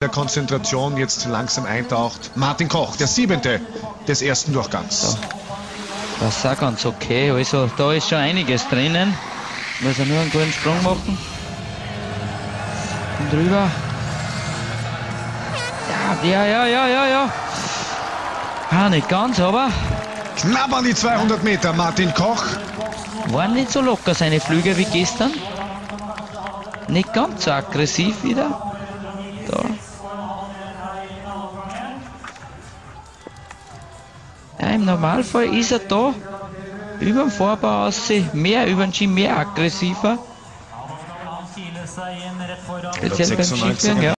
der Konzentration jetzt langsam eintaucht. Martin Koch, der 7. des ersten Durchgangs. So. Das ist auch ganz okay. Also da ist schon einiges drinnen. Muss er nur einen guten Sprung machen. Und drüber. Ja. Ah, nicht ganz, aber Knapp an die 200 Meter, Martin Koch. waren nicht so locker seine Flüge wie gestern. Nicht ganz so aggressiv wieder. Da. Ja, im Normalfall ist er da über den Vorbau aus, mehr über den Ski, mehr aggressiver. Speziell beim Skifahren, ja.